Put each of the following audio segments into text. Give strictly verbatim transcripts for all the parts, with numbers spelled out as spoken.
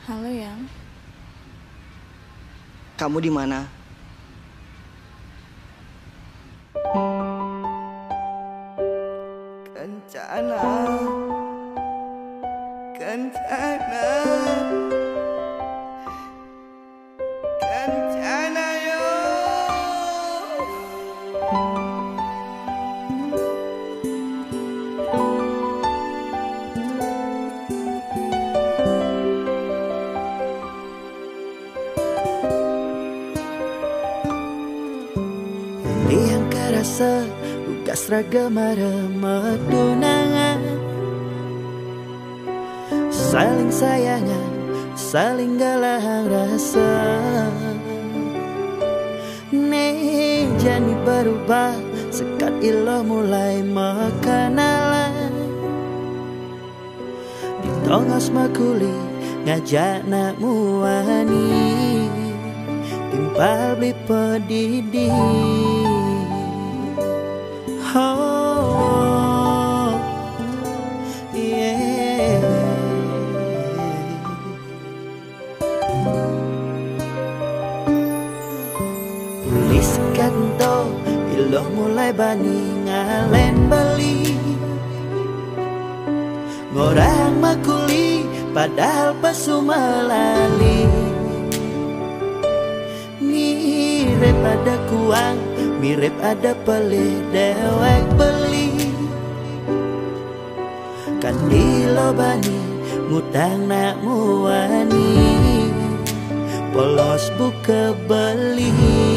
Halo Yang, Kamu di mana? Kencana, kencana, kencana yo. Yang kerasa ugas ragama remet tunangan, saling sayangan, saling galang rasa. Nih jani berubah sekat ilo mulai makanalan. Di tongos makuli ngajak nak muani, timpal beli pedidi. Oh, yeah. Tulis kanto, iloh mulai bani ngalen beli. Ngorang makuli, padahal pasu melali. Mirip ada kuang, mirip ada pelih dewek beli. Kan dilobani ngutang nak muani, polos buka beli.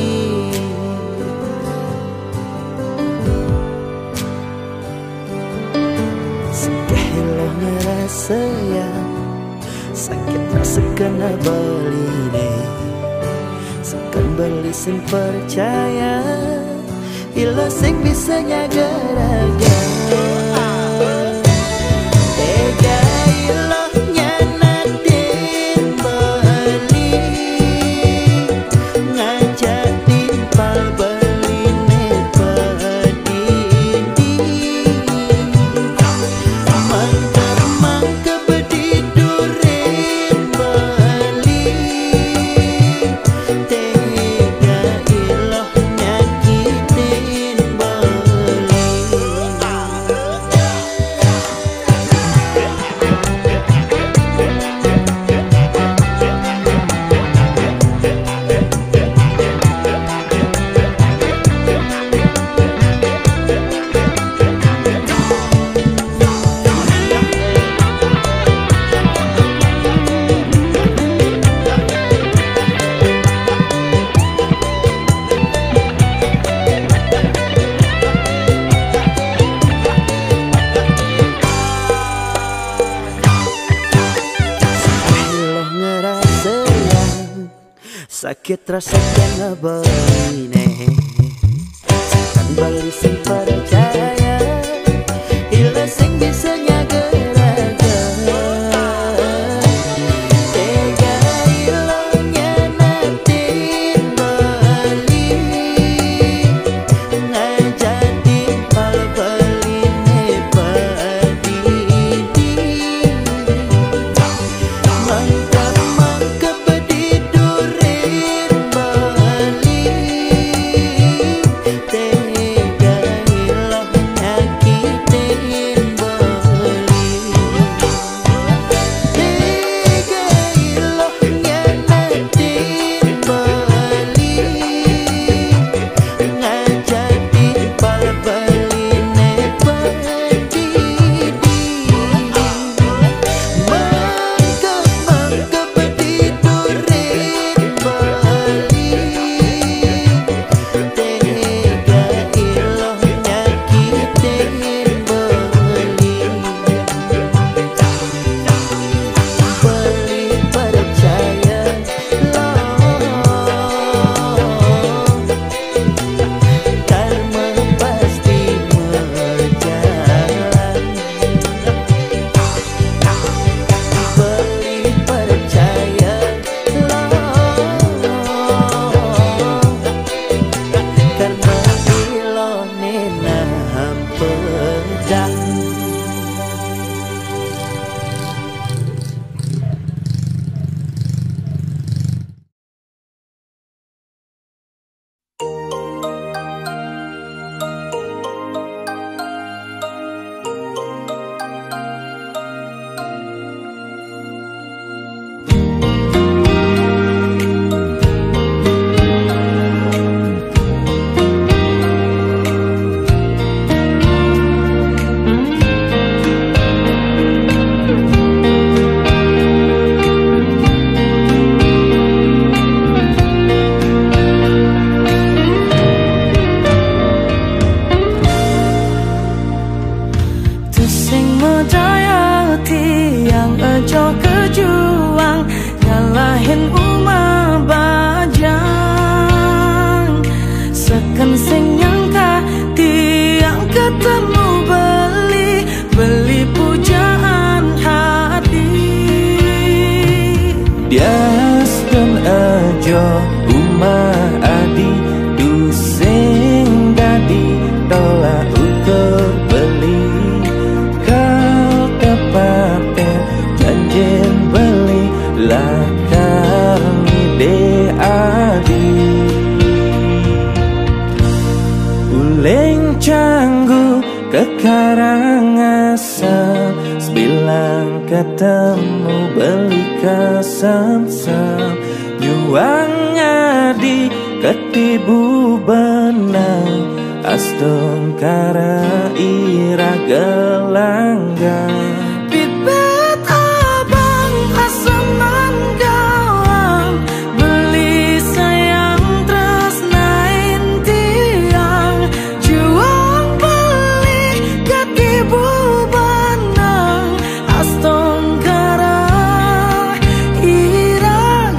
Sekelo ngerasa yang sakit rasa kena beli deh. Sekan beli sing percaya, ilo sing bisa nyaga-raga. Tega ilo nyanatin beli, ngajak timpal beli nepedidi. Mangka-mangka bedidurin beli, sakit rasa kena beli nih. Sekan beli sing percaya, ilo sing bisa nyaga-raga. Tega ilo nyanatin beli, ngajak timpal beli nepedidi. Mangka-mangka bedidurin beli, tega iloh hen umah bajang seken sing nyangka tiang ketemu beli beli pujaan hati. Dias dan ajo umah adi du sing dadi tolak ukur beli kau tepaten janjin beli lakar ngide adi uleng canggu ke Karangasem sebilang ketemu beli kasam-sam nyuang ngadi ketibu benang astong kara ira gelanggang Pipet abang asaman gawang beli sayang terus nain tiang juang beli ketibu benang astong kara ira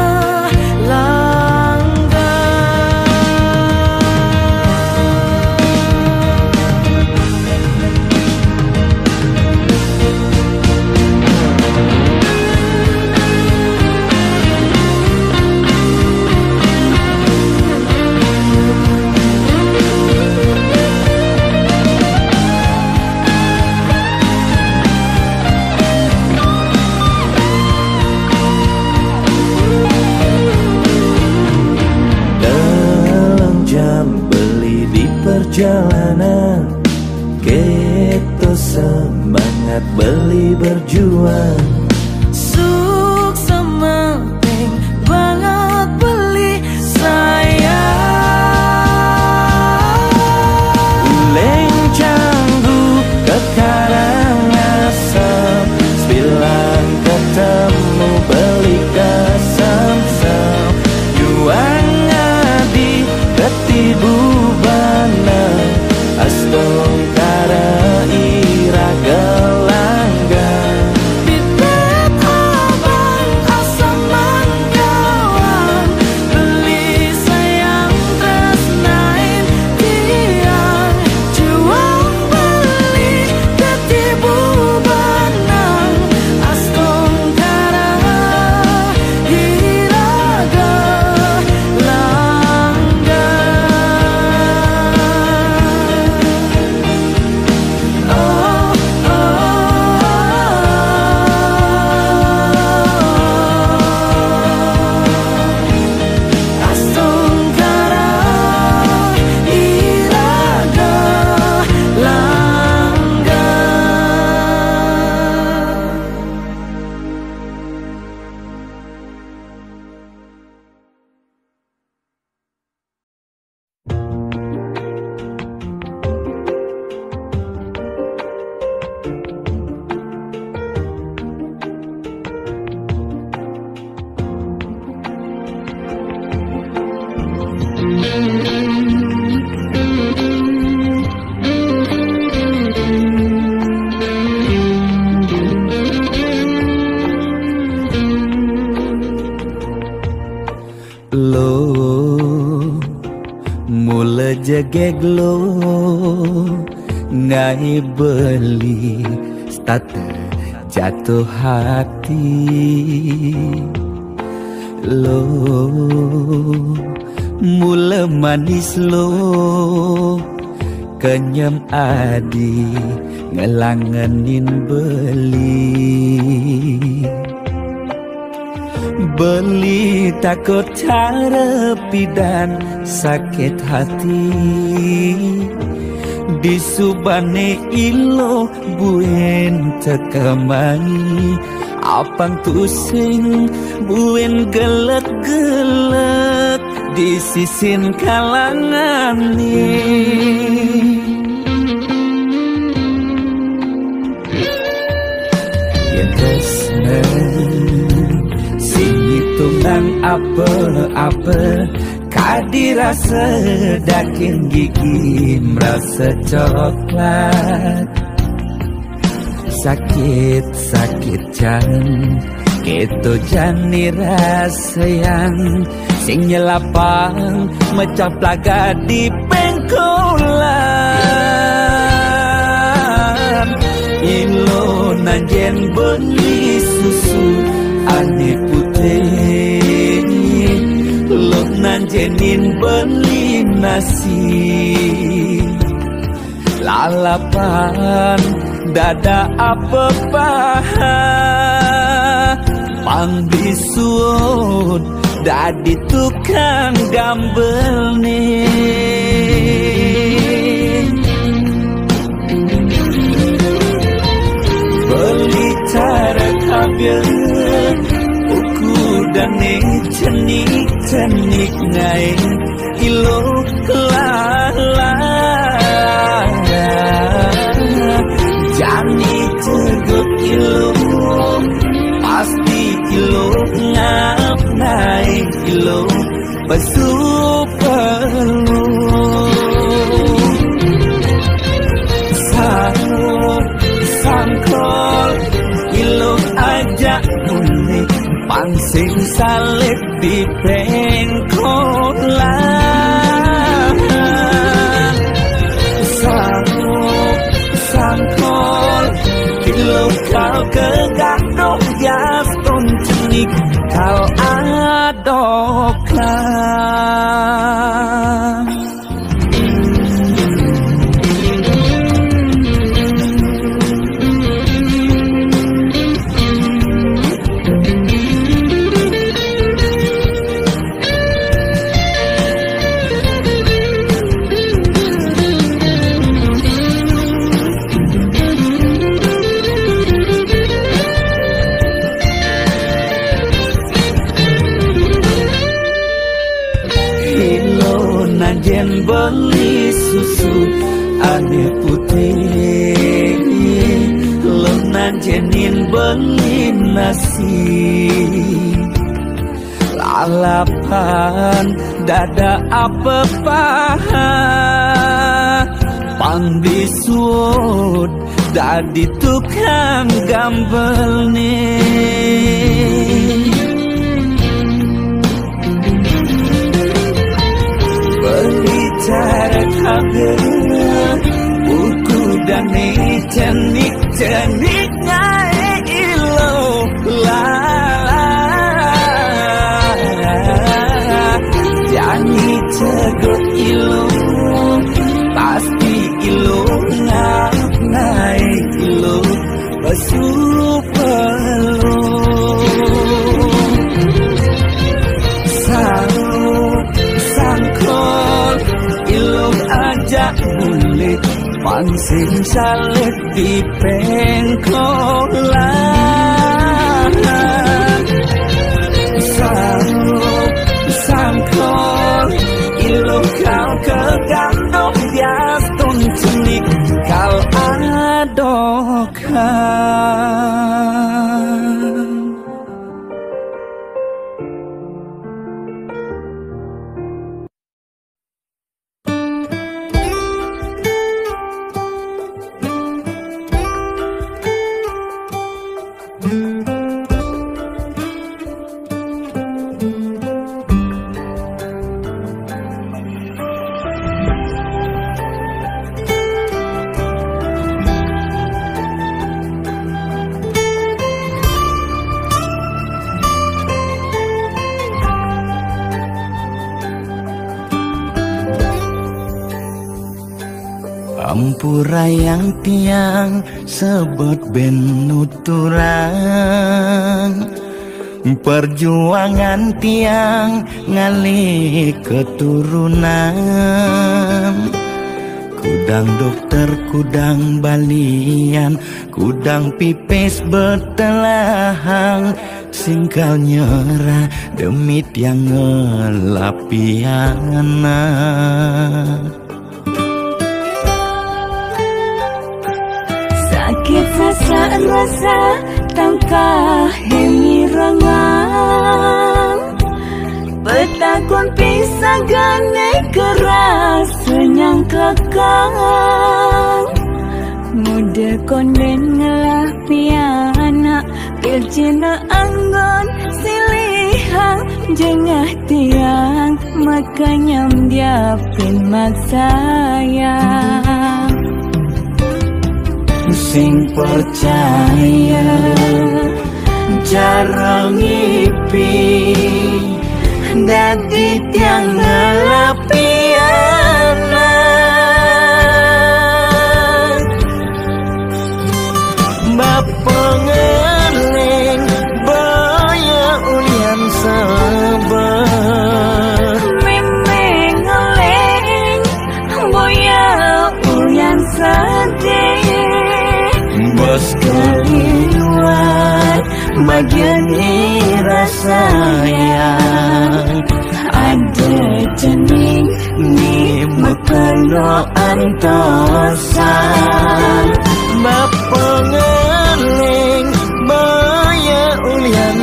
perjalanan kita semangat beli berjuang suk sementing banget beli sayang uleng canggu ke Karangasem sebilang ketemu beli kasam-sam juang ngadi ketibu astong kara ira gelanggang Pipet abang asaman gawang beli sayang terus nain tiang juang beli ketibu benang astong kara ira jegeg lo ngai beli starter jatuh hati lo mula manis lo kenyam adi ngelangenin beli beli takut harepi dan sakit hati di subane ilo buen tekamani apang tusing buen gelek-gelek di sisin kalangan ni yang tresna tungang apa-apa kadirasa dakin gigi merasa coklat sakit-sakit can Itu jani rasayang sing nyelapang mecah plaga di pengkolan. Ilo nanjen beli susu ane putih, lo nanjenin beli nasi. Lalapan dada apa paha pang bisuut dadi tukang gambel nih. Beli cara kabel uku dan nih cenik cenik ngai ilo kelala. Jani teguk ilo pasti ilo ngap naik ilo bersuperlu. Sangkol sangkol ilo ajak unik pangsing salib di pengkolan. Sangkol sangkol ilo kau kegadong gaston cenik kau adoklah. Nanjen beli susu ane putih, lo nanjenin beli nasi. Lalapan dada apa paha pang bisuut dadi tukang gambel nih. Berbicara kabel uku dan nih cenik cenik ngai ilo lala. Jani teguk ilo pasti ilo ngap naik ilo bersuperlu. Sangkol ilo ajak bulit pangsing salib di pengkolan. Sangkol ilo kau kegandong gaston cenik kau adokkan. Ampurayang tiang sebut ben nuturang, perjuangan tiang ngali keturunan. Kudang dokter, kudang balian, kudang pipis betelahang, singkal nyerah demi tiang ngelapiana. Sakit rasa rasa tangkah hemirangan, petakun pisah gane keras senyang kekang. Muda konden ngelah piana, pilcina anggo Pun silihang jengah tiang makanya diapin maksaya Sing percaya jarang ngipi dadi tiang ngalapianan bapengeling baya ulian sabar Memeng ngeleng boya ulian sedih bos keliwat bagian rasanya ada jening ni mekelo antosan bapengeling baya ulian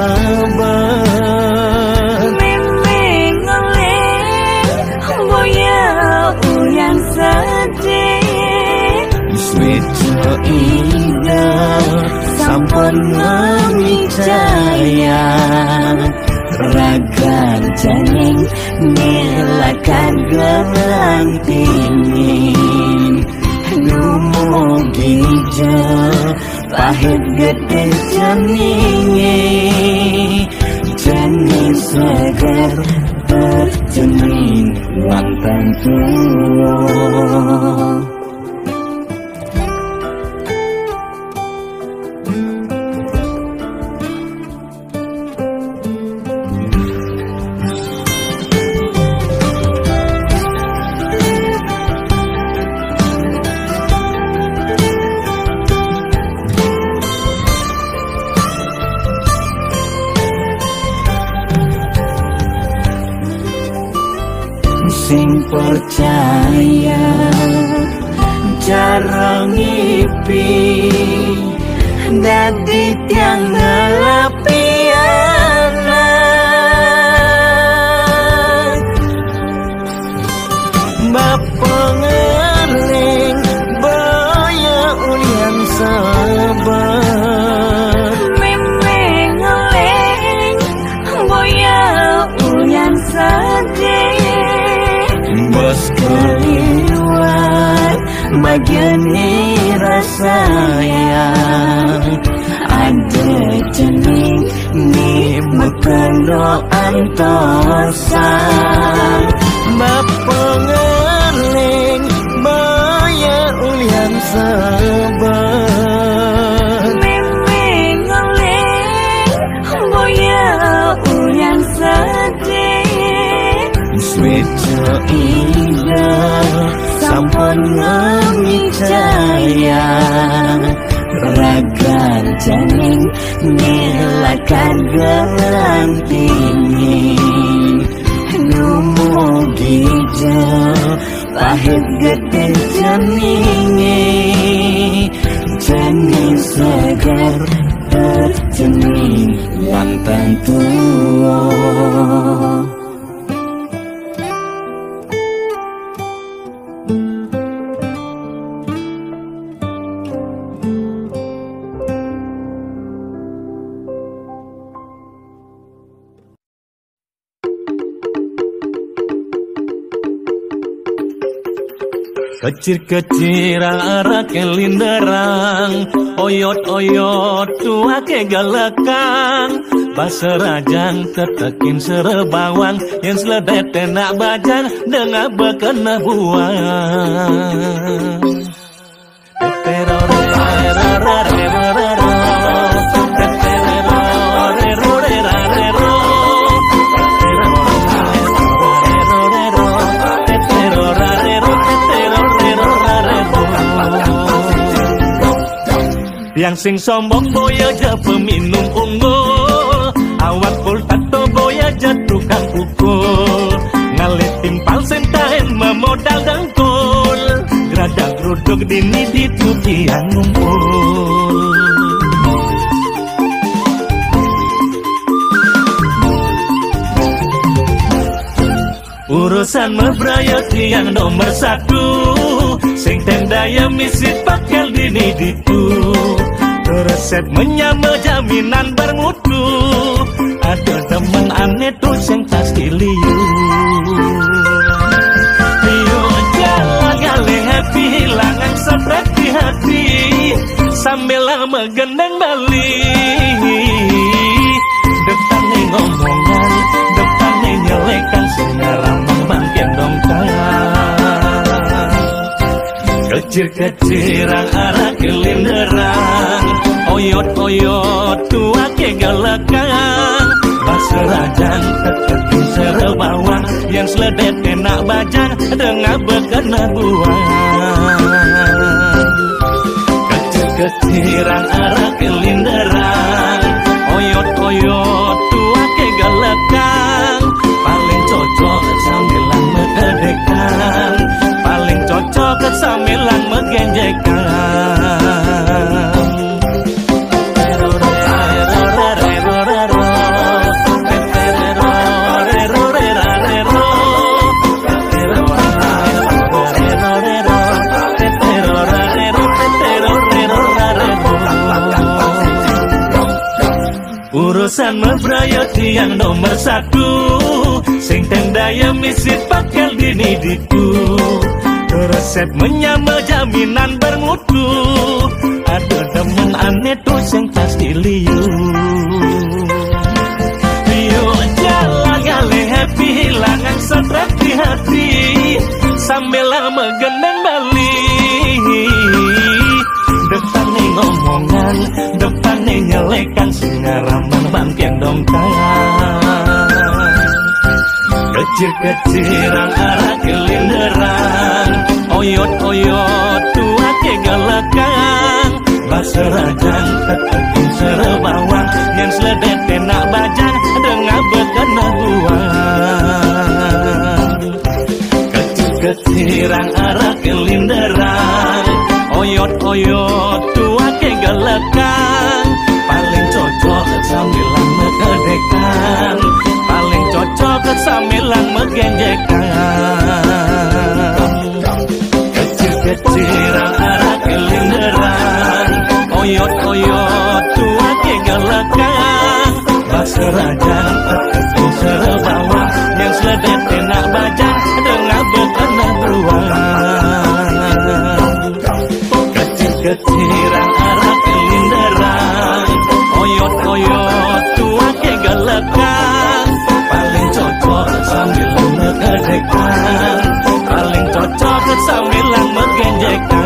sabar Memeng ngeleng boya ulian sedih Switcho ida sampun ngamicaya ragan janing nilakan gelang tingin dumugi jo pahit gede janingi janing segar terjening wantang tuwo sing percaya jarang ngipi dadi tiang ngalapianan bapengeling baya ulian sabar Memeng ngeleng boya ulian sedih bos keliwat bagian rasanya ada jening ni mekelo antosan bapengeling baya ulian sabar Memeng ngeleng boya ulian sedih Switcho ida sampun ngamicaya ragan janing nilakan gelang tingin dumugi jo pahit gede janingi janing segar terjening wantang tuwo Kecil-kecil arah kelinderang oyot-oyot tua ke galakang Baserajang tetekin serebawang yang seledet tenak bajang dengar bekena buang yang sing sombong boya aja peminum unggul awak pul tato boya aja tukang pukul ngalit timpal sentahen memodal dengkul geradak ruduk dini dituti yang ngumpul urusan mebrayot yang nomor satu sing tendaya misit pakel dini ditu resep menyama jaminan bermutu. Ada teman aneh tuh yang pasti liu. Liu jalan kali happy, hilangan stres di hati, sambil lama gendeng balik. Depan nih ngomongan, depan nih nyelekan, sinyaramang bangkit dongkang. Kecil-kecilan arah kelinderan, oyot-oyot tua ke galakang. Baserajan tetekin serebawang, yang seledet enak bajang dengan bekena buang. Kecil-kecilan arah kelinderan, oyot-oyot tua ke galakang. Paling cocok sambilan megedekan, paling cocok sambilan megenjekan. Urusan membrayoti yang nomor satu, sing tendaya misit pakal dini diku. Resep menyama jaminan bermutu. Ada temen aneh tuh yang pasti liu. Liu jalan kali happy, hilangan stres di hati, sambil lama gendeng balik. Depan nih ngomongan, depan nih nyelekan, singaramang bangkit dongkang. Kecil-kecilan arah kelinderan, oyot-oyot tua ke galakang. Baserajan tetekin serebawang, yang seledet enak bajang dengan bekena buang. Kecil-kecilan arah kelinderan, oyot-oyot tua ke galakang. Paling cocok sambilan megedekan, paling cocok sambilan megenjekan. Kecil-kecilan arah kelinderan, oyot-oyot tua ke galakang. Baserajan tetekin serebawang, yang seledet enak bajang dengan bekena beruang. Kecil-kecilan arah kelinderan, oyot-oyot tua ke galakang. Paling cocok sambilan megedekan, paling cocok sambilan megenjekan.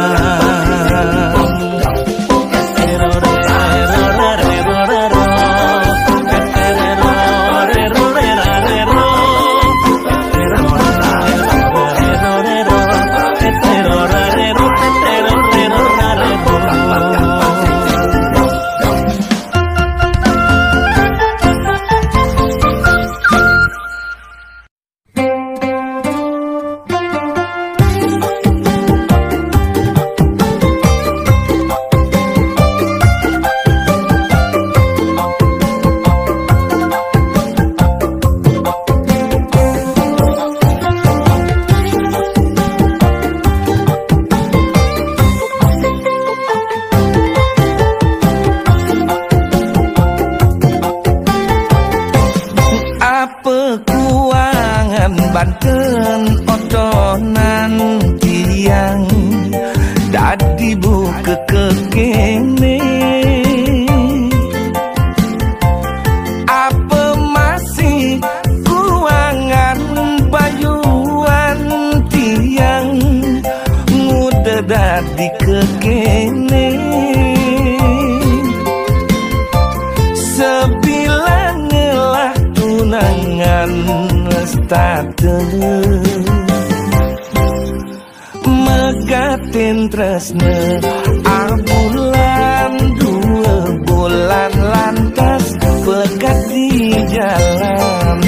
Megatin tresne abulan dua bulan lantas pekat di jalan.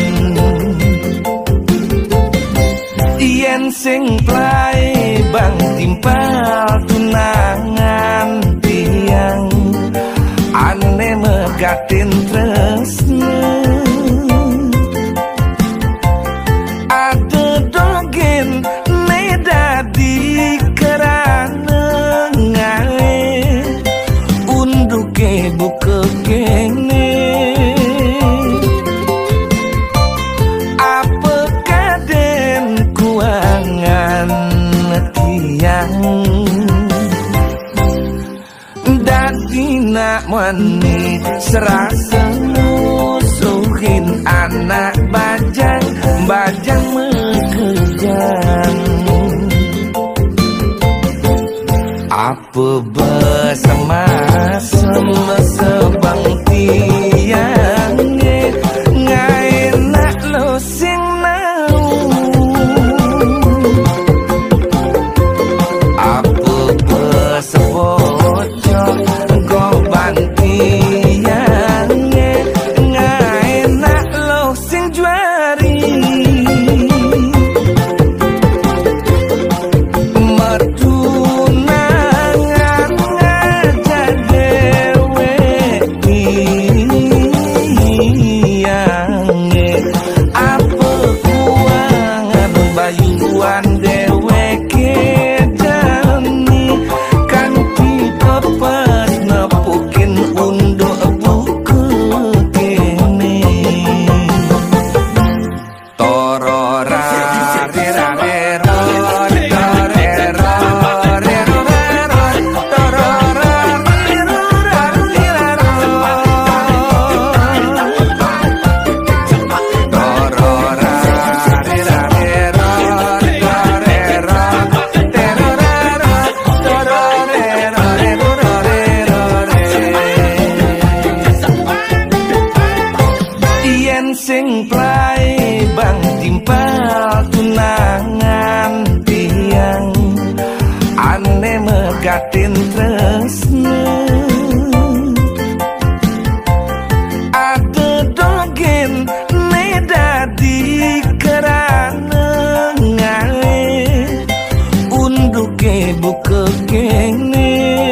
Yen sing plai bang timpal tunangan tiang, ane megatin tresne. Ada dogen nedadi kerana yen sing plai bang timpal tunangan tiang ane megatin tresna ada dogen ne dadi kerana ngae unduke buka kene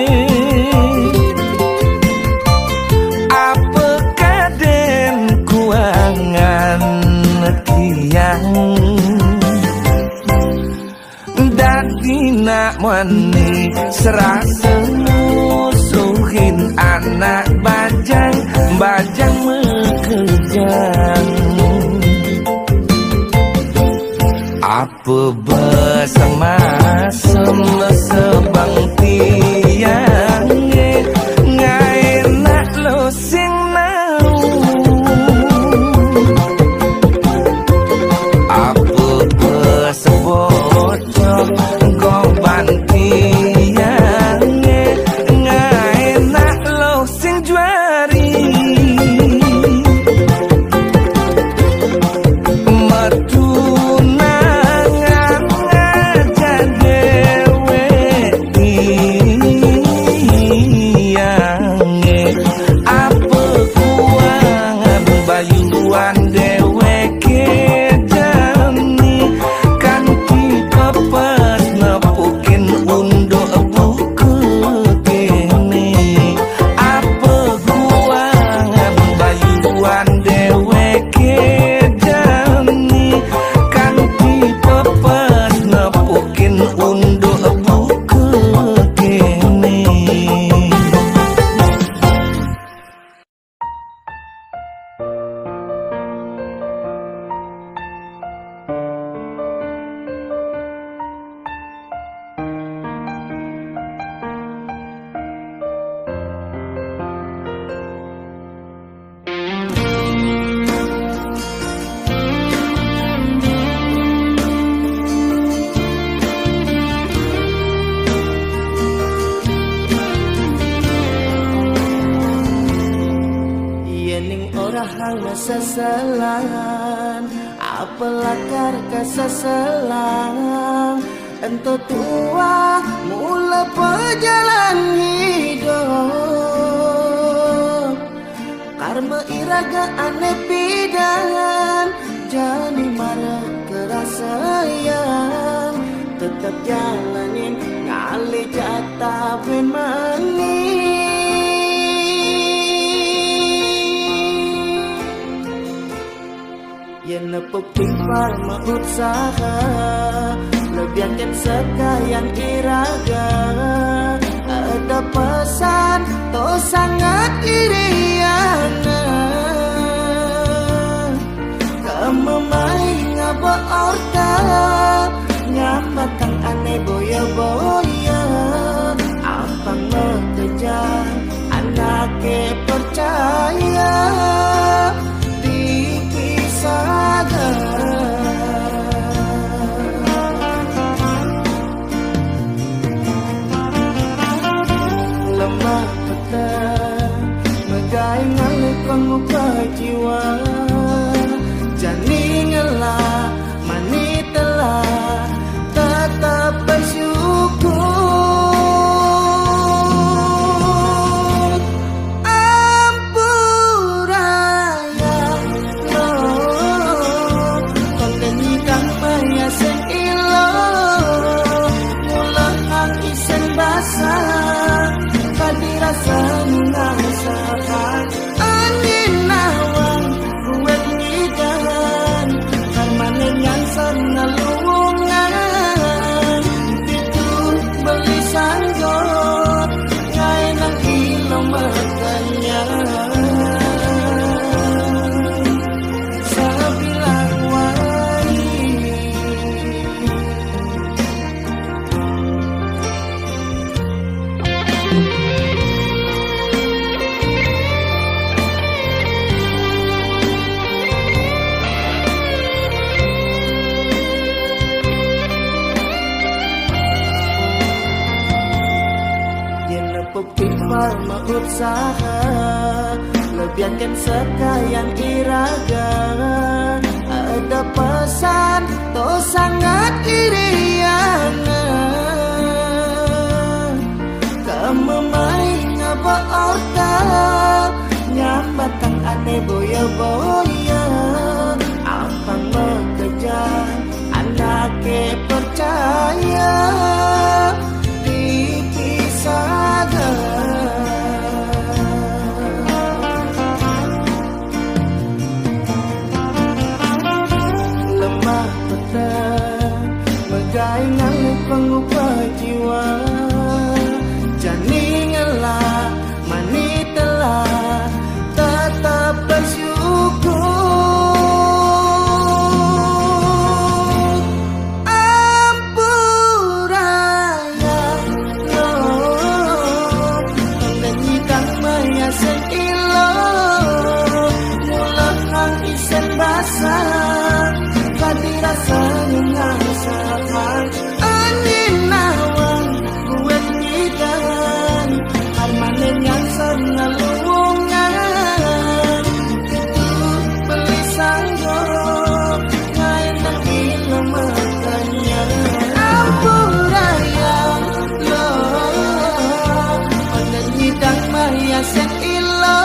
apa kaden kuangan tiang dadi nak wani serasa musuhin anak bajang bajang mekejang apa bersama sebang tiang ngai nak lo sing nau apa bersebocok goban tiang ngai nak lo sing juari Seselang apelakar keseselang ento tua mula perjalanan hidup karma iraga aneh pidan jadi marah kerasa yang tetap jalanin ngalih jatah ben manis yen nepuk timpal mengusaha lebihankan sekalian iraga ada pesan to sangat iriana kamu main ngaba orta nyamatang aneh boya-boya apa mengejar anaknya percaya lemah petang megai ngalih penguka jiwa jani ngelah mani telah tetap bersyukur ampuraya lo konteni kang maya sing ilo mulah ang isen basah dirasa mengasakan angin nawang buat ngidan karmane nyansan nalungan itu beli sanggot ngai nang ilo makanya sabilang wani Timpal mengusaha lebihankan sekalian iraga boya-boya abang bekerja anak ke percaya dipisahkan lemah petang begaingan pengubah jiwa janinganlah manitelah tetap bersyukur ampuraya loh mendenyikan mayasen ilo mulahang isen basah kadirasa nyasahan aninawan buat hidan harmanen yang senalungan itu beli sanggok ngainang ilo makanya ampurayang loh mendenyidan mayasen ilo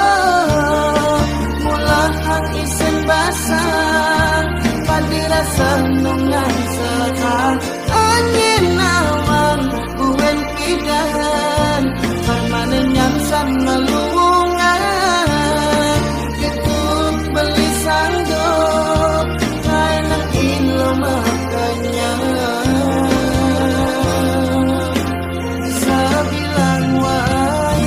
mulahang isen basah padirasa nungan sekal angin awan buen pidan permanen yang sama luwungan ketut beli sanggok kainang ilo makanya sabilang wai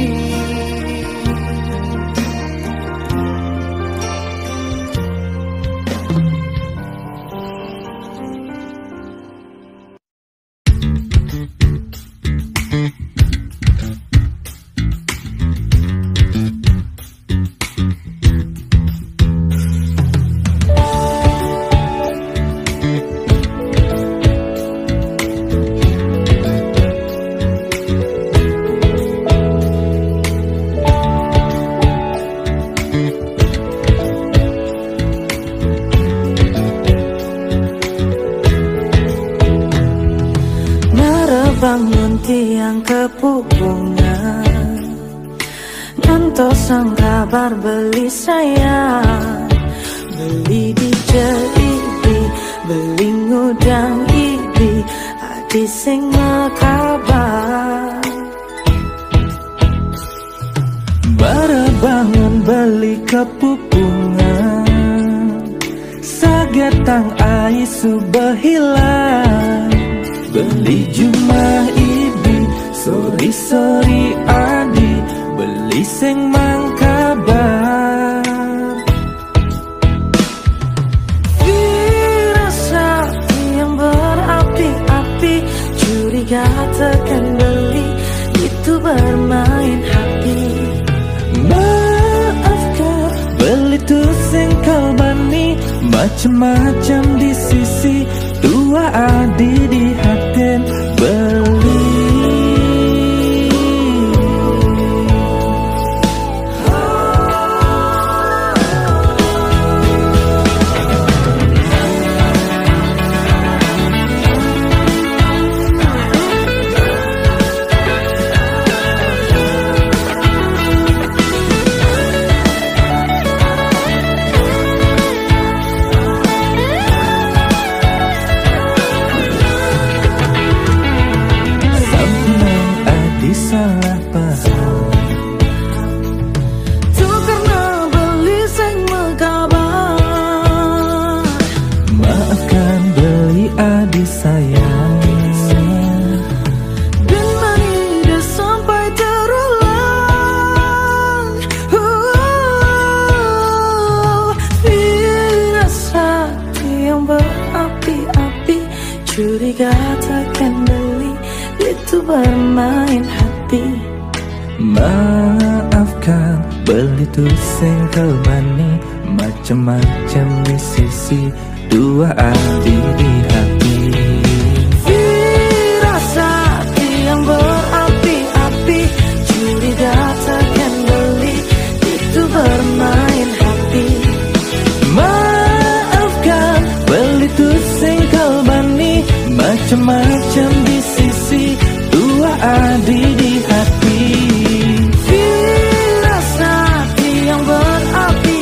bangun tiang kepupungan ngantos sang kabar beli saya beli di jaibi beli ngudang ibi adi sing kabar bara bangun beli kepupungan sagetang ai subahilang beli jumah ibi sori-sori adi beli sing mangkabar firasati yang berapi-api curiga terkendali itu bermain hati maafkan beli tu sing kalbani macam-macam di sisi dua adi di haten beli salah paham tu karena beli sing mekabar maafkan beli adi sayang dan mari dia sampai terulang uh, firasati yang berapi-api curiga terkendali itu bermain hati maafkan beli tu sing kalbani macam-macam di sisi dua adi di hati firasati yang berapi-api curiga terkendali itu bermain hati maafkan beli tu sing kalbani macam-macam di sisi dua adi di hati firasati yang berapi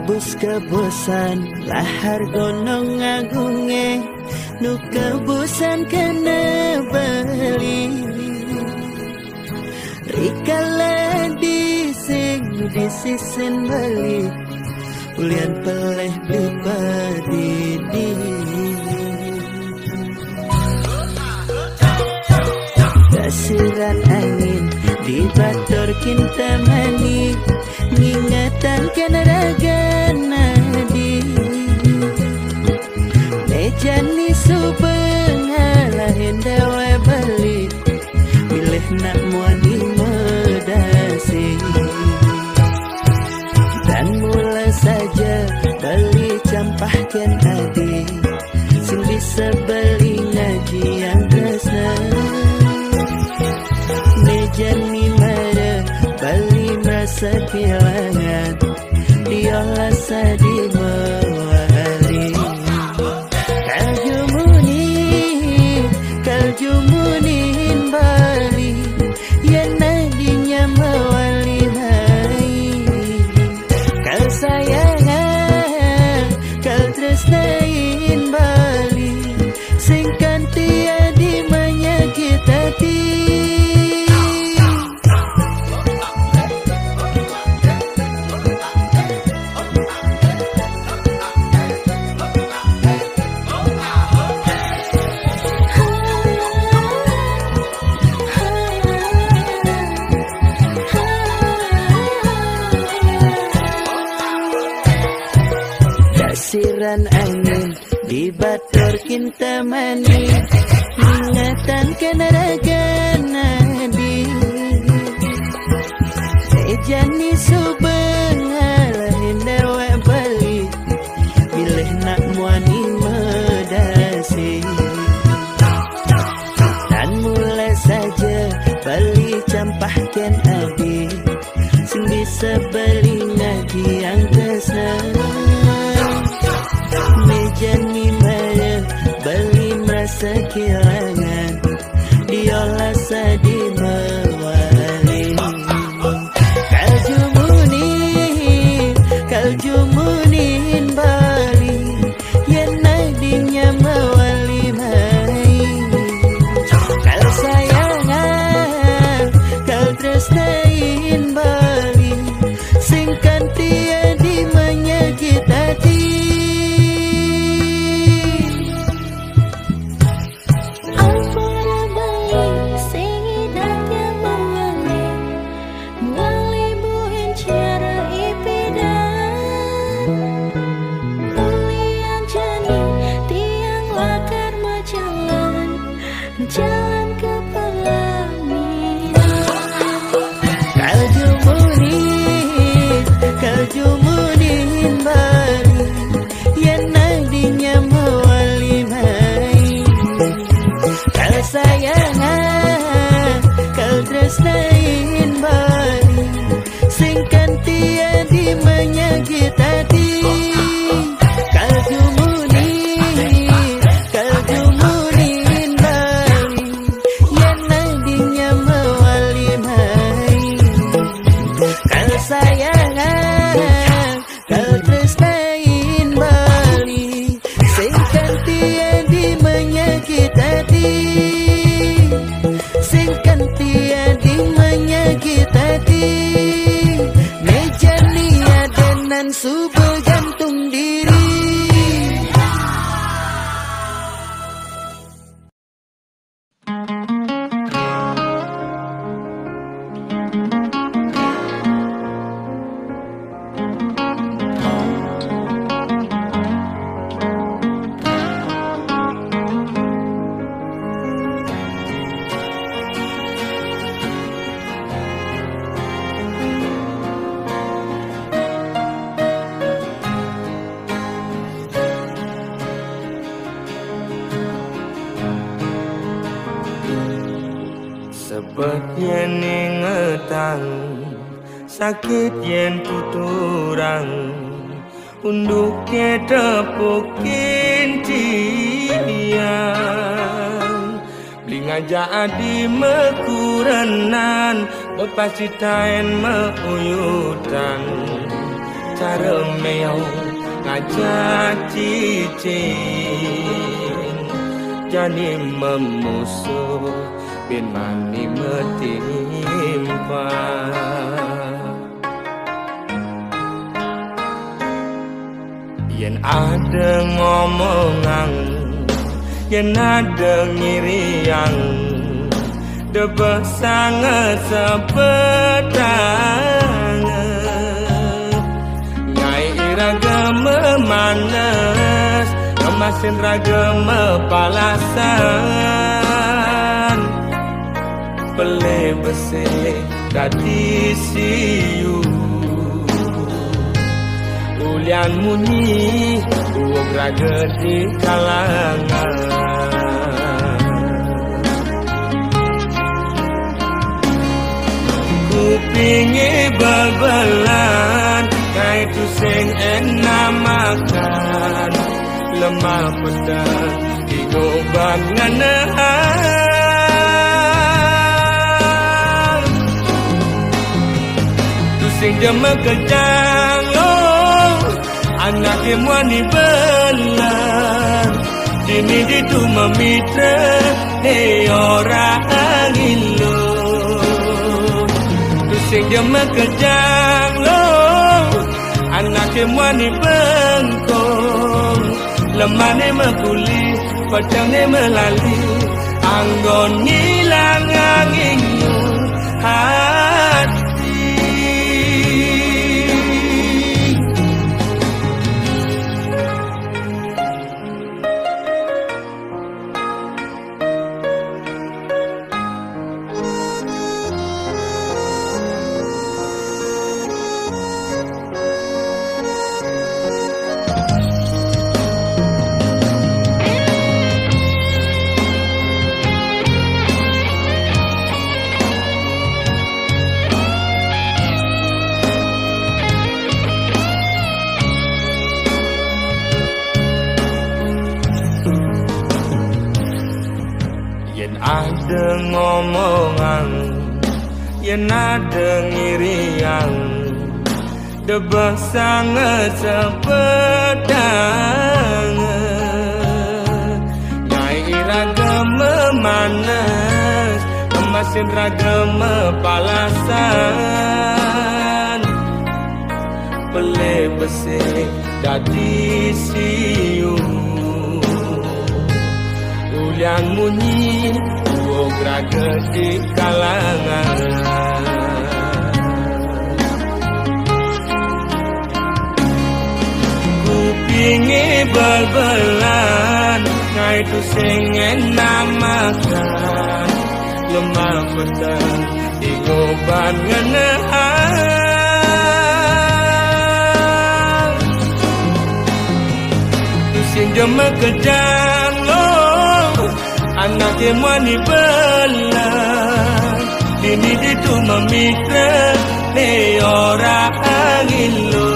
Nebus kebosan lahar gonong agunge nu kebosan kena beli rikala dising disisen beli ulian peleh dipadidi dasiran angin dibator kinta mani ngingatan kena raga nadi mejani subengalah hendawa balik milih nak muadi medasi dan mula saja beli campahkan adi sing bisa beli ngaji yang kesna mejani mara beli merasa kehilangan diolah sadi mewali kaljumunin kaljumunin bali yang nadinya mewali mai kal sayangan kal tresnain bali sing kantia di menyakit hati dasiran angin dibator kinta mani ingatan kena raga nadi ejani subengalah hendawa balik bilih nak muani medasi dan mulai saja beli campahkan adi sing bisa beli ngaji yang kesna mejani mara beli merasa kehilangan diolah sadi mewali kaljumunin kaljumunin bali yang nadinya mewali mai kal sayangan kal tresnain bali sing kantia di menyakit hati jalan ke pelaminan kaljumunin kaljumunin bali yang nadinya mewali mai kal sayangan kal tresnain bali sing kantia di menyakit hati kaljumunin kaljumunin sayangan kal tresnain bali sing kantia di menyakit hati sing kantia di menyakit hati mejani adenan subuh gantung diri Sebab yen ingetang sakit yen tuturang unduknya tepukin tiang blingaja adi mekuranan bot pasitaen meuyutan cara meong ngajak cicing jadi memusuh bin mani metimpa yen ada ngomongan yen ada ngiriang debah sangat sepedang ngai iraga memanas kemasin raga mepalasan pele besi dadi siu ulian munyi uang raga di kalangan kupingi bal-balan kai tu sing enak makan lemah pedang digoban nganahan tu sing jema kejang lo anak emwani belan dini ditu memitra ne orang ilu sing dia mekejang lo anak emwani bengkong lemane mekuli pedangnya melali anggon ngilang anginmu hati ada ngomongan yen ada ngiriang debah sangat sepedang nyai iraga memanas kemasin raga mepalasan pele besi dadi siu ulian munyi uog raga di kalangan kupingi bal-balan ngai tu sing enak makan lemah pedang digoban nganahan tu sing jema kejang lo anak emwani belan dini ditu memitra ne orang ilu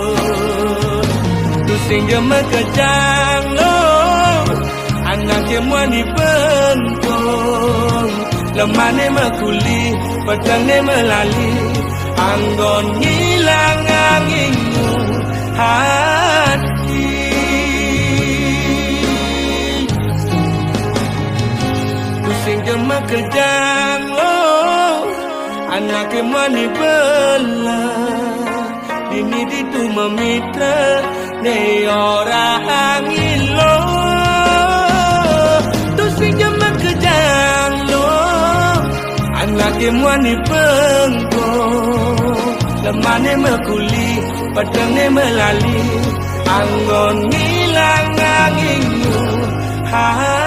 tu sing jema kejang lo anak emwani bengkong lemane mekuli pedangnya melali anggon ngilang anginmu hati sing jema kejang lo anak emwani belan dini ditu memitra ne orang ilu tu sing jema kejang lo anak emwani bengkong lemane mekuli pedangnya melali anggon ngilang anginmu hati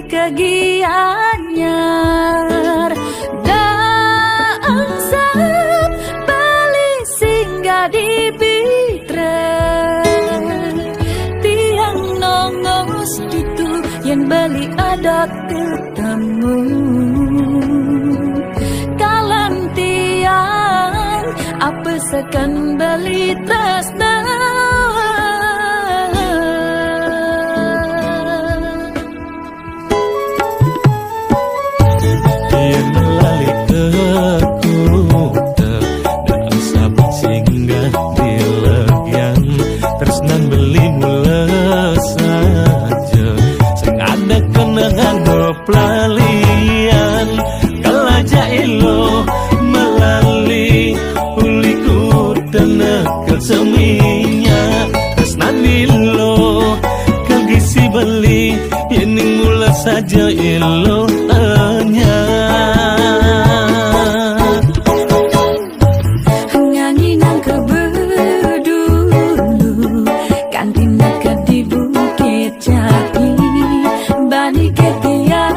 kegianyar dangsap bali singgah di bitren tiang nongos itu yang bali adat tetamu kalan tiang apa sekan bali tresna pelalian kalaja ilo melali uliku tenek seminya tresnan ilo kagisi beli yening mula saja ilo anya nganginang keberdulu kan tindak ke di Bukit Jati bani ketiang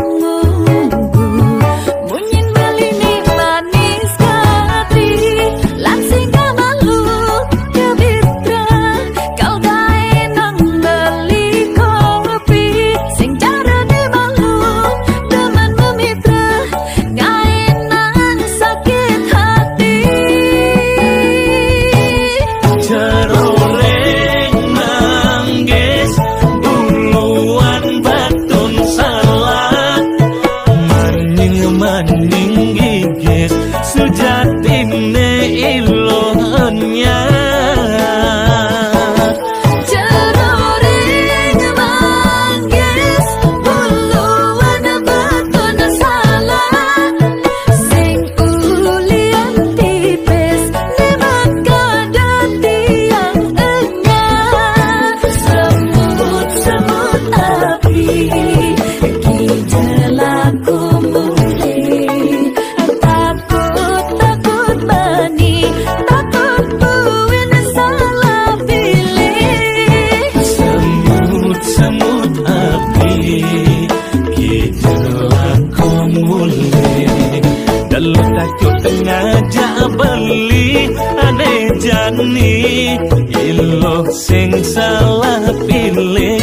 beli aneh jani ilo sing salah pilih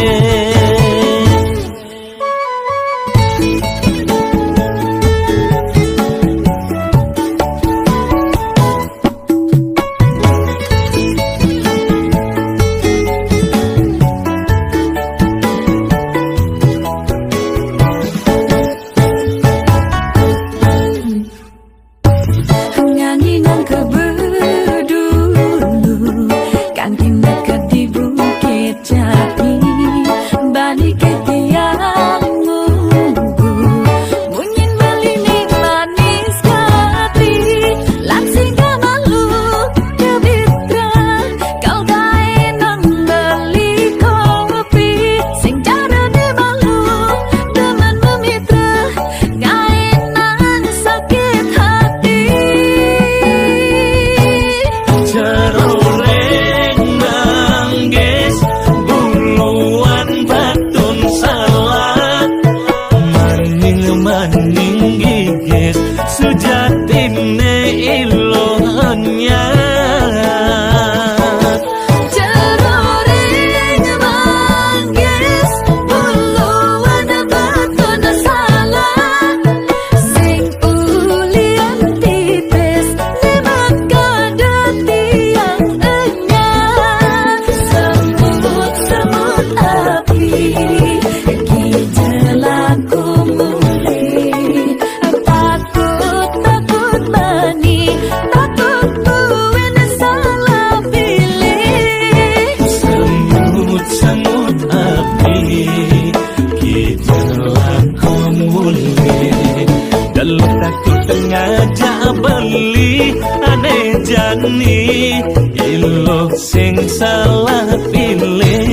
jani ilo sing salah pilih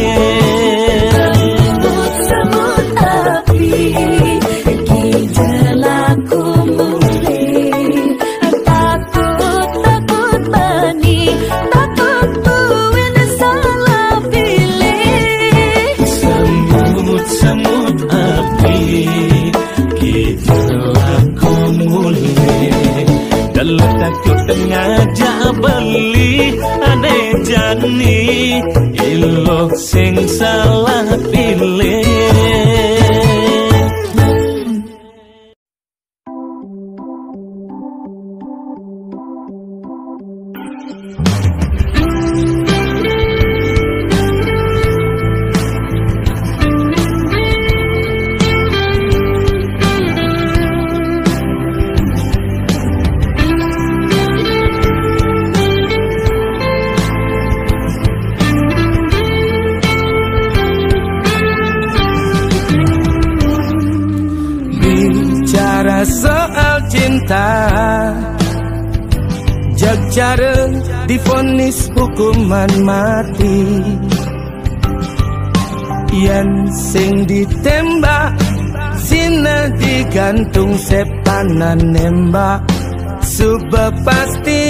semut api kijelaku mulai takut takut bani takut buin salah pilih semut semut api Ilo takut ngajak beli aneh jani, ilo sing salah pilih. Soal cinta, jag cara divonis hukuman mati. Yen sing ditembak, sina digantung sepanan nembak. Suba pasti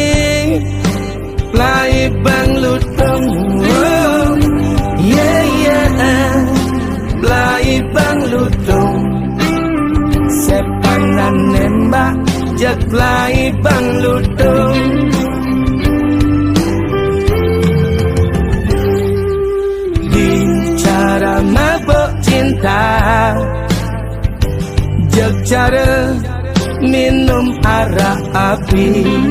lai bang lutung, oh, yeah yeah, lai bang lutung. Sepanan nembak jaklai bang ludung. Bicara mabuk cinta, jag cara minum arak api.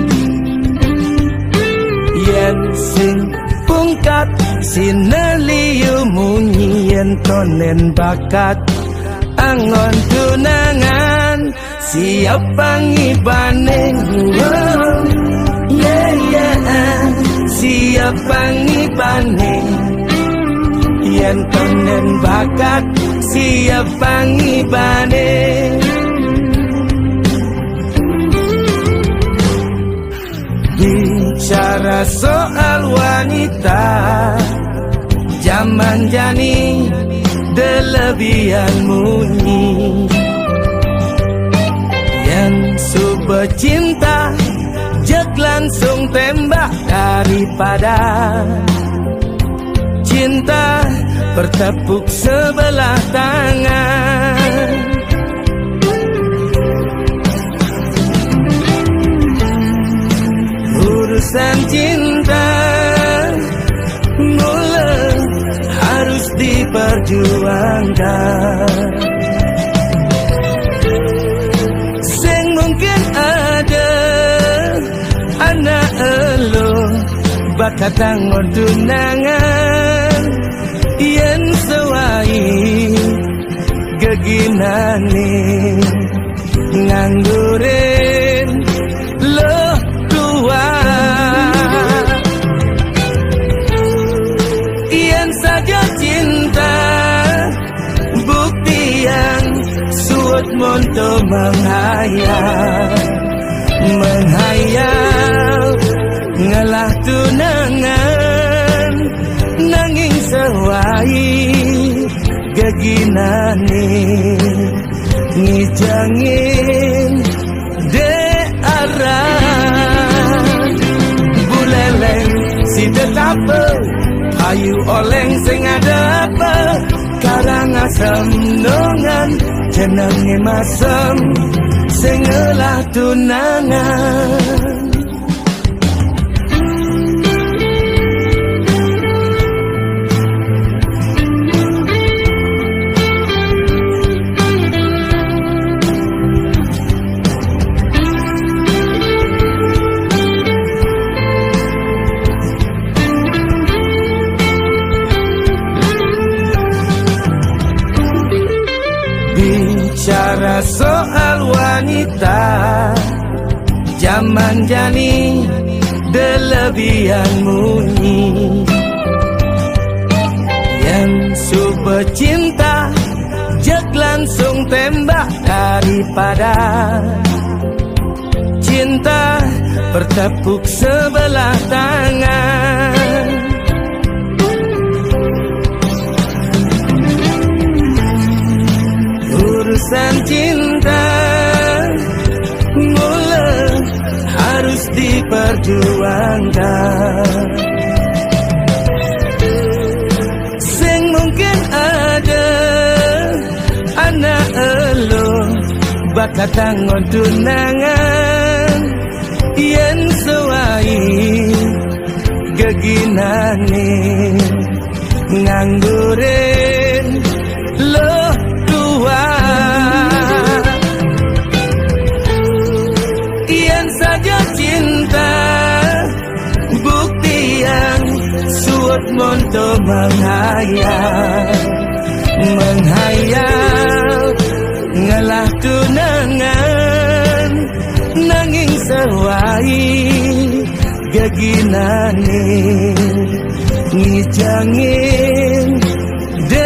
Yen sing pungkat sineliu munyi yen tonen bakat. Angon tunangan siapa ngibane, oh, yeah yeah, siapa ngibane. Yen tonen bakat siapa ngibane. Bicara soal wanita, zaman jani delebihan munyi. Yang suba cinta jak langsung tembak daripada cinta bertepuk sebelah tangan. Urusan cinta mula harus diperjuangkan. Sing mungkin ada anak elo bakat tangon tunangan. Yen sewai geginane nganggurin lo tua. Yen saja cinta bukti yang suut monto menghayal, menghayal ngelah tunangan nanging sewai geginane ngijangin de arah buleleng si tetapa ayu oleng sing ada apa karang asam nongan jenenge masem sing ngelah tunangan. Bicara soal wanita, zaman jani delebihan munyi. Yang suba cinta jak langsung tembak daripada cinta bertepuk sebelah tangan. Urusan cinta mula harus diperjuangkan. Sing mungkin ada anak elo bakat tangon tunangan. yen sewai geginane nganggurin lo tua yen saja cinta bukti yang suat monto menghayal menghayal ngalah tunangan nanging sewai geginane ngijangin de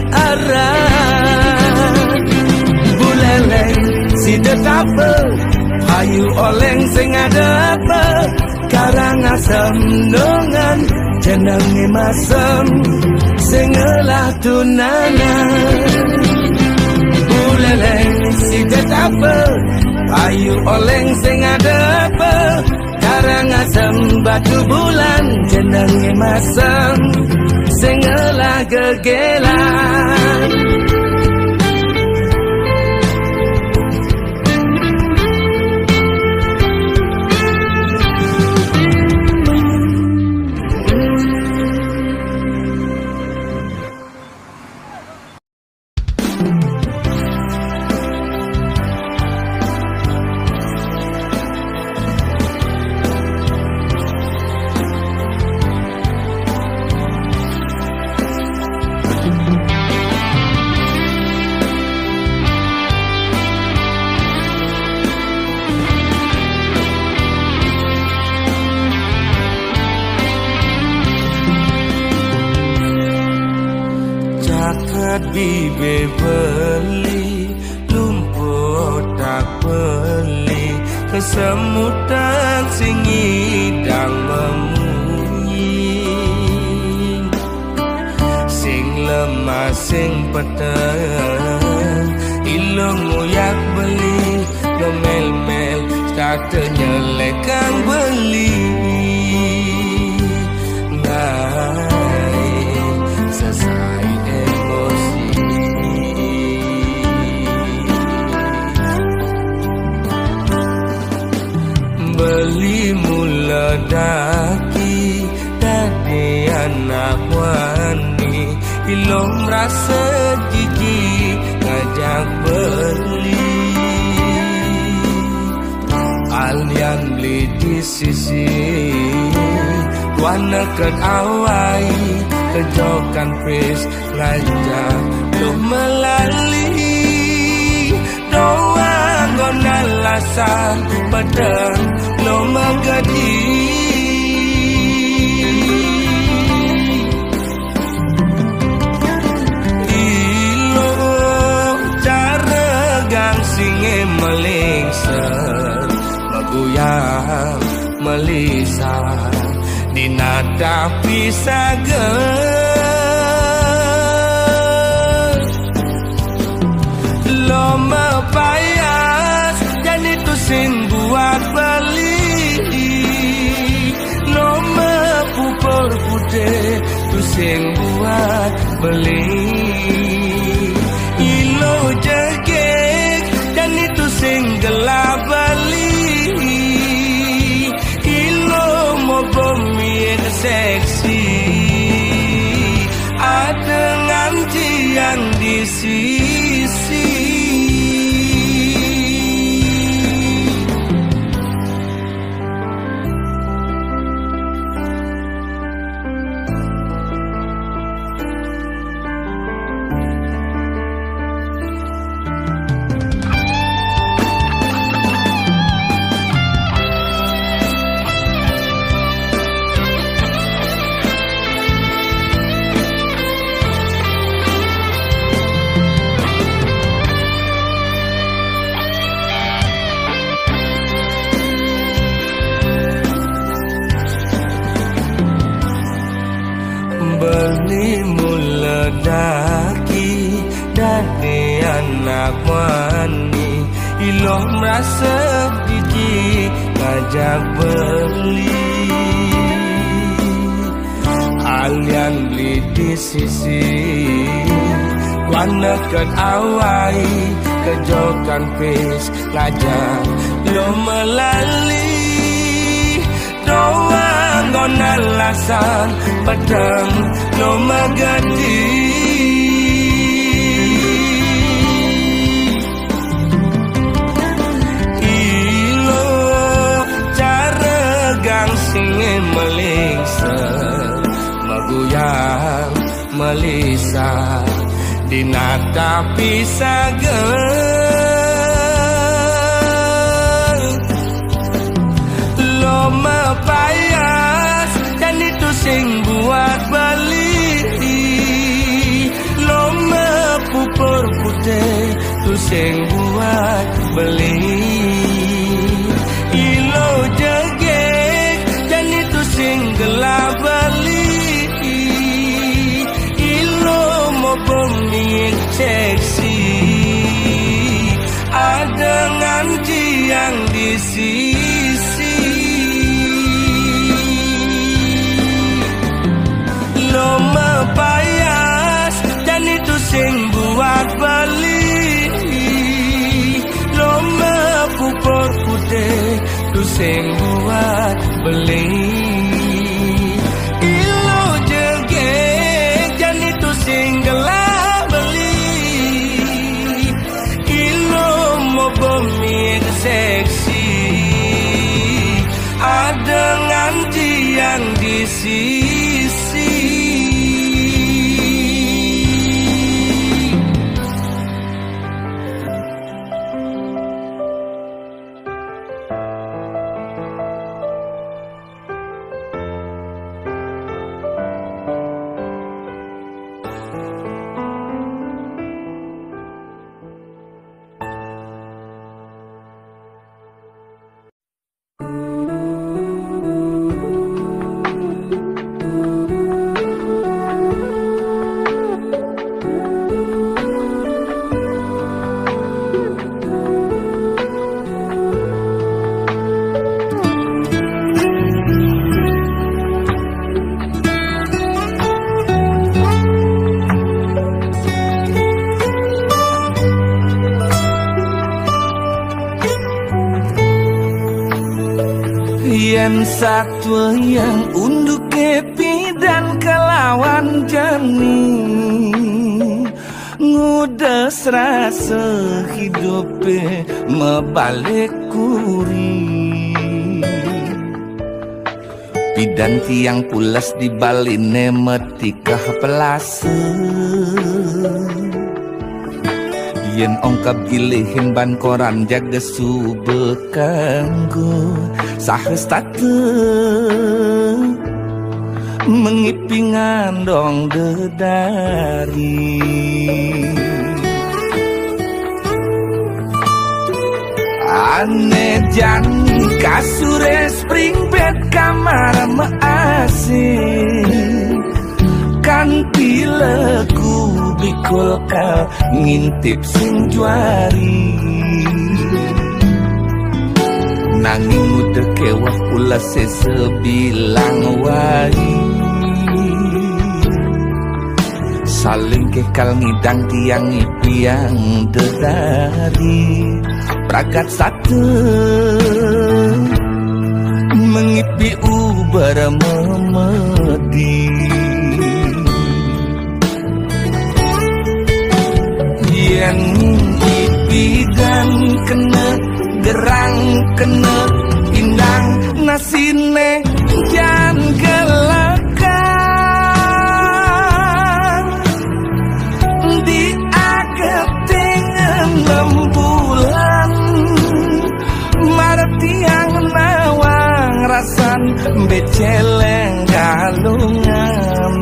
arah buleleng si detapa hayu oleng sing ada apa karang asam nongan jenenge masem sing ngelah tunangan buleleng si detapa hayu oleng sing ada apa karang asam batu bulan jenenge masem sing ngelah gegelan bibe beli lumpuh tak beli kesemutan sing ngidang memunyi sing lemah sing peteng ilung nguyak beli ngemel-mel kata nyelekang beli ngai sesai beli mula daki dadi anak wani ilom rasa jijik ngajak beli alian beli di sisi wana ket awai kejokan pes ngajak lo melali doa gona lasan pedang lo magadi ilo cara gang singe melingser maguyang melisa dinada pisager lo mepayas dan itu sing buat beli lo mepupur putih tu sing buat beli ilo jegek dan itu sing gelap beli ilo mau pemiin seksi ada nganti yang di sisi beli mula daki dadi anak wani ilo merasa jijik ngajak beli alian beli di sisi wana ket awai kejokan pes ngajak lo melali anggon alasan padang no magadi ilo cara gangsing melingsa maguyang melisa dinata pisagan lo mapayas dan itu sing buat bali lo mapupur putih tu sing buat beli ilo jegek dan itu sing gelap bali ilo mau pemik seksi ada nganci yang di sisi lo mepayas dan itu sing buat bali lo mepupur putih tu sing buat beli ilo jegek dan itu sing gelap beli ilo mau pemik seksi ada nganti yang di sisi satwa yang unduk kepi dan kelawan jani ngudes rasa hidupe mebalik kuri pidan tiang pulas di baline metikah pelase yen ongkap gilihin ban koran jaga sube kanggo sahes tate mengipingan dong dedari ane jani kasure spring bed kamar measing kanti leku bikul kal ngintip sing juari nanging udah kewah pula sesebilang wai saling kekal ngidang tiang ipiang dedari pragat satu mengipi ubar memedi yen ipi dan kena gerang kena indang nasine jan gelakang di ageting rembulan martiang nawang rasan beceleng galungan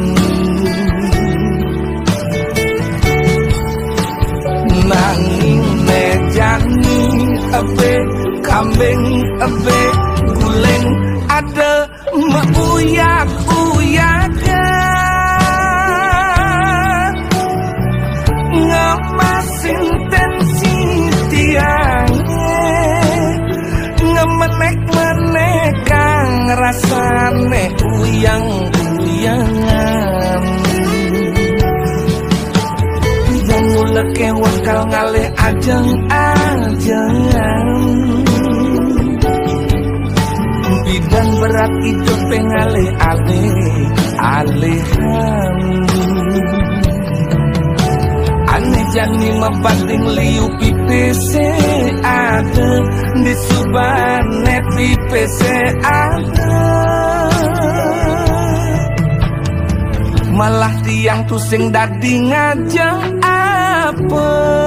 nanging mejani abe kambing abe guling ada meuyak uyakan ngemasin tensi tiangnya ngemenek menekang rasane uyang uyangan mula kewah kal ngalih ajeng-ajengan bidan berat berat hidup pengalih alih alihan. Aneh jani membating liu pipese ada di subanet pipese ada. Malah tiang tu sing dadi ngajang apa.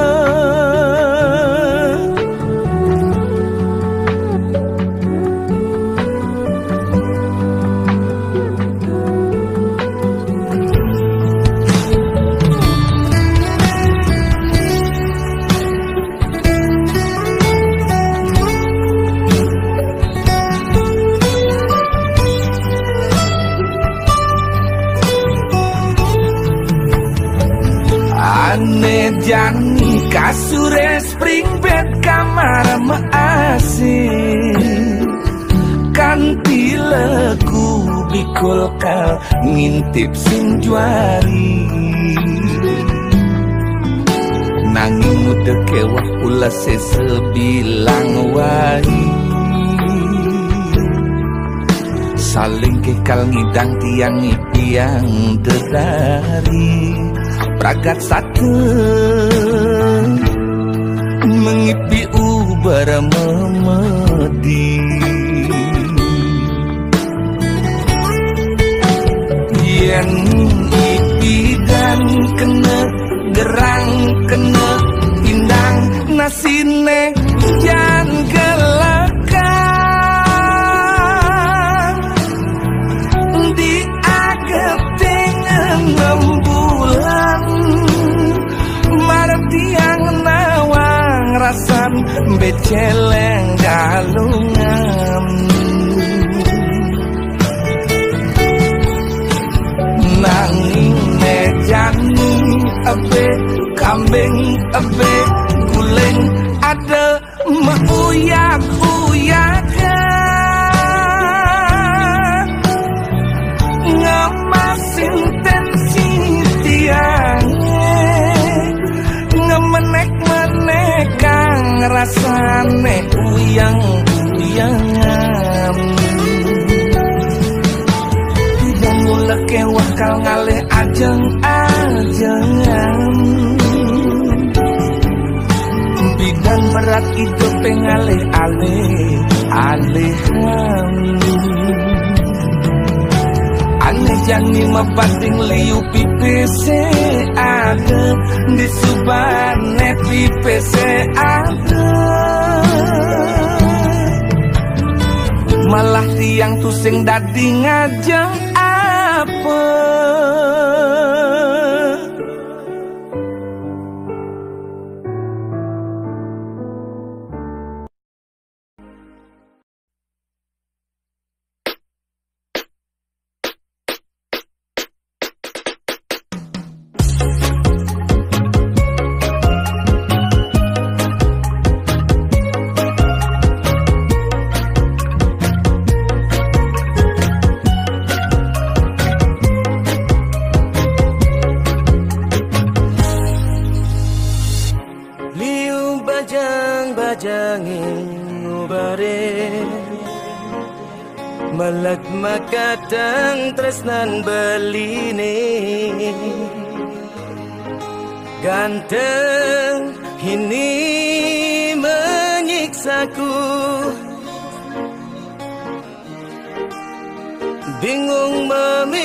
Ane jani kasure spring bed kamar measih kanti lagu bikul kal ngintip sing juari nanging udah kewah pula sesebilang wai saling kekal ngidang tiang ipiang dedari pragat satu mengipi ubar memedi yen ipi dan kena gerang kena indang nasine jan gelakang di ageting enam bulan marah tiang nawang rasan beceleng galungan nanging mejani abe kambing abe guling ada meuyak uyakan ngemasin tensi tiangnya ngemenek menekang rasane uyang uyangan tidak mulai kewah kal ngalih ajeng ajengan bidan berat hidup pengalih alih alihan aneh jani membating liu pipese ada di subanet pipese ada malah tiang tu sing dadi ngajeng apa. Melak makatang tresnan beline ganteng ini menyiksaku bingung memilih